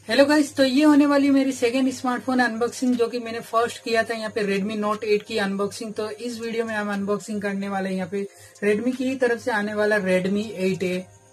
Hello guys, तो ये होने वाली मेरी सेकंड स्मार्टफोन अनबॉक्सिंग, जो कि मैंने फर्स्ट किया था यहाँ पे Redmi Note 8 की अनबॉक्सिंग। तो इस वीडियो में हम अनबॉक्सिंग करने वाले हैं यहाँ पे Redmi की तरफ से आने वाला Redmi 8A।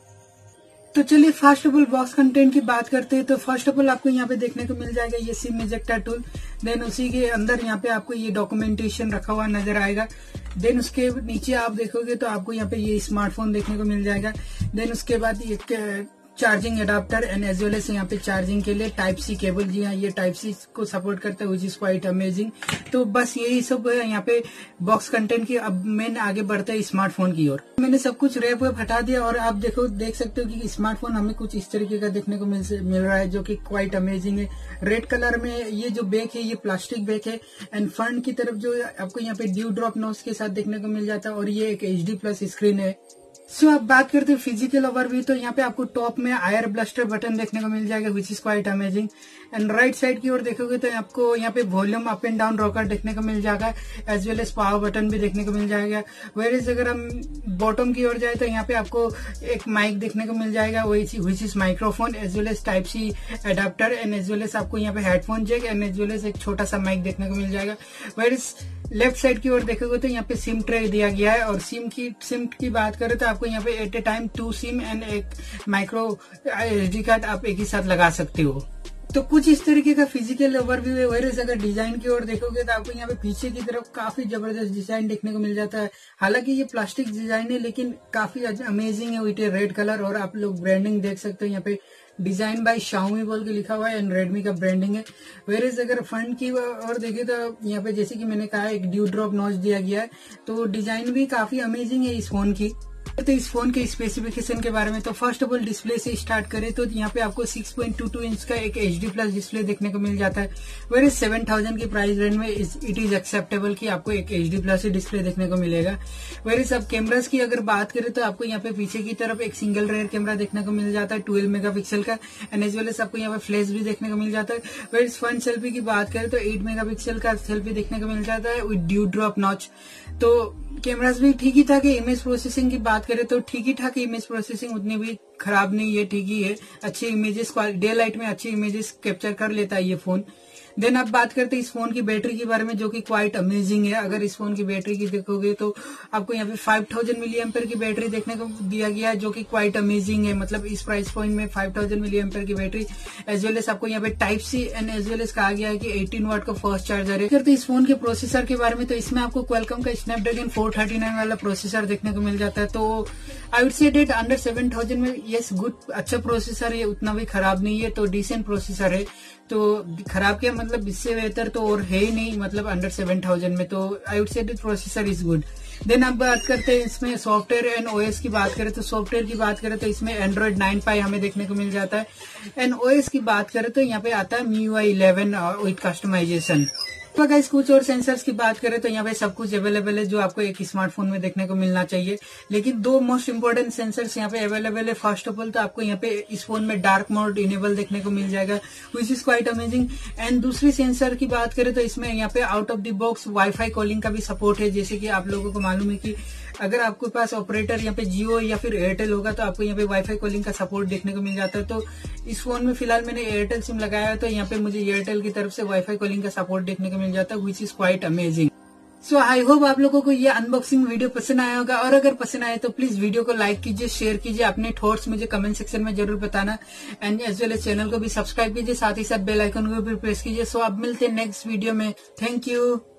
तो चलिए first of all box content की बात करते हैं। तो फर्स्ट ऑफ ऑल आपको यहाँ पे देखने को मिल जाएगा ये सिम इजेक्टर टूल। देन उसी के अंदर यहाँ पे आपको ये डॉक्यूमेंटेशन रखा हुआ नजर आएगा। देन उसके नीचे आप देखोगे तो आपको यहाँ पे ये स्मार्टफोन देखने को मिल जाएगा। देन उसके बाद ये charging adapter and as well as यहाँ पे चार्जिंग के लिए टाइप सी केबल। जी हाँ, ये टाइप सी को सपोर्ट करता है, विच इज क्वाइट अमेजिंग। तो बस यही सब है यहाँ पे बॉक्स कंटेंट की। अब मैंने आगे बढ़ता है स्मार्टफोन की ओर। मैंने सब कुछ रैप वेप हटा दिया और आप देख सकते हो कि स्मार्टफोन हमें कुछ इस तरीके का देखने को मिल रहा है, जो कि क्वाइट अमेजिंग है। रेड कलर में ये जो बैक है ये प्लास्टिक बैक है एंड फ्रंट की तरफ जो आपको यहाँ पे ड्यू ड्रॉप नोज के साथ देखने को मिल जाता है और ये एक HD+ स्क्रीन है। सो आप बात करते हैं फिजिकल ओवरव्यू, तो यहाँ पे आपको टॉप में आयर ब्लास्टर बटन देखने को मिल जाएगा, which is quite amazing. And right side की ओर देखोगे तो आपको यहाँ पे volume up and down rocker देखने को मिल जाएगा, as well as power button भी देखने को मिल जाएगा। वेयर अगर हम बॉटम की ओर जाए तो यहाँ पे आपको एक माइक देखने को मिल जाएगा, which is microphone as well as type C adapter and as well as आपको यहाँ पे headphone jack and as well as एक छोटा सा माइक देखने को मिल जाएगा। वेयर लेफ्ट साइड की ओर देखोगे तो यहाँ पे सिम ट्रे दिया गया है और सिम की बात करें तो आपको यहाँ पे at a time 2 SIM and एक माइक्रो SD कार्ड आप एक ही साथ लगा सकते हो। तो कुछ इस तरीके का फिजिकल ओवरव्यू है। वेरस अगर डिजाइन की ओर देखोगे तो आपको यहाँ पे पीछे की तरफ काफी जबरदस्त डिजाइन देखने को मिल जाता है। हालांकि ये प्लास्टिक डिजाइन है लेकिन काफी अमेजिंग है विथ रेड कलर। और आप लोग ब्रांडिंग देख सकते हो, यहाँ पे डिजाइन बाय Xiaomi बोल के लिखा हुआ है एंड Redmi का ब्रांडिंग है। वेरस अगर फ्रंट की और देखे तो यहाँ पे जैसे कि मैंने कहा एक ड्यू ड्रॉप नॉच दिया गया है, तो डिजाइन भी काफी अमेजिंग है इस फोन की। तो इस फोन के स्पेसिफिकेशन के बारे में तो फर्स्ट ऑफ ऑल डिस्प्ले से स्टार्ट करें तो यहाँ पे आपको 6.22 इंच का एक HD+ डिस्प्ले देखने को मिल जाता है। वेर 7000 की प्राइस रेंज में इट इज एक्सेप्टेबल कि आपको एक HD+ डिस्प्ले देखने को मिलेगा। वेर अब कैमरास की अगर बात करें तो आपको यहाँ पे पीछे की तरफ एक सिंगल रेयर कैमरा देखने को मिल जाता है 12 मेगापिक्सल का एंड एज वेल एज आपको यहाँ पे फ्लैश भी देखने को मिल जाता है। वेर फ्रंट सेल्फी की बात करें तो 8 मेगापिक्सल का सेल्फी देखने को मिल जाता है विद ड्यू ड्रॉप नॉच। तो कैमरास भी ठीक ही ठाक है। इमेज प्रोसेसिंग की बात करें तो ठीक ही ठाक है, इमेज प्रोसेसिंग उतनी भी खराब नहीं है, ठीक ही है। अच्छे इमेजेस डे लाइट में अच्छे इमेजेस कैप्चर कर लेता है ये फोन। देन आप बात करते हैं इस फोन की बैटरी के बारे में, जो कि क्वाइट अमेजिंग है। अगर इस फोन की बैटरी की देखोगे तो आपको यहाँ पे 5000 मिली एम्पेयर की बैटरी देखने को दिया गया है, जो कि क्वाइट अमेजिंग है। मतलब इस प्राइस पॉइंट में 5000 मिली एम्पेयर की बैटरी एज वेल एज आपको यहाँ पे type C and as well as कहा गया है कि 18 वाट का फास्ट चार्जर है। करते इस फोन के प्रोसेसर के बारे में, तो इसमें आपको क्वालकॉम का स्नैपड्रैगन 439 वाला प्रोसेसर देखने को मिल जाता है। तो I would say that under 7000 में यस गुड, अच्छा प्रोसेसर है, उतना भी खराब नहीं है, तो डिसेंट प्रोसेसर है। तो खराब क्या मतलब, इससे बेहतर तो और है ही नहीं, मतलब अंडर 7000 में। तो I would say that processor is good. Then अब बात करते हैं इसमें सॉफ्टवेयर एंड OS की बात करें तो सॉफ्टवेयर की बात करें तो इसमें Android 9 Pie हमें देखने को मिल जाता है एंड OS की बात करें तो यहाँ पे आता है MIUI 11 विद कस्टमाइजेशन। तो गाइस कुछ और सेंसर्स की बात करें तो यहाँ पे सब कुछ अवेलेबल है जो आपको एक स्मार्टफोन में देखने को मिलना चाहिए, लेकिन 2 मोस्ट इंपोर्टेंट सेंसर्स यहाँ पे अवेलेबल है। फर्स्ट ऑफ ऑल तो आपको यहाँ पे इस फोन में डार्क मोड इनेबल देखने को मिल जाएगा, which is quite amazing. And दूसरी सेंसर की बात करें तो इसमें यहाँ पे out of the box wifi calling का भी सपोर्ट है। जैसे कि आप लोगों को मालूम है कि अगर आपके पास ऑपरेटर यहाँ पे जियो या फिर एयरटेल होगा तो आपको यहाँ पे वाईफाई कॉलिंग का सपोर्ट देखने को मिल जाता है। तो इस फोन में फिलहाल मैंने एयरटेल सिम लगाया है, तो यहाँ पे मुझे एयरटेल की तरफ से वाईफाई कॉलिंग का सपोर्ट देखने को मिल जाता है, which is quite amazing. So I hope आप लोगों को ये अनबॉक्सिंग वीडियो पसंद आया होगा, और अगर पसंद आए तो प्लीज वीडियो को लाइक कीजिए, शेयर कीजिए, अपने थॉट्स मुझे कमेंट सेक्शन में जरूर बताना and as well as channel को भी सब्सक्राइब कीजिए, साथ ही साथ बेल आइकन को भी प्रेस कीजिए। सो अब मिलते हैं नेक्स्ट वीडियो में। Thank you.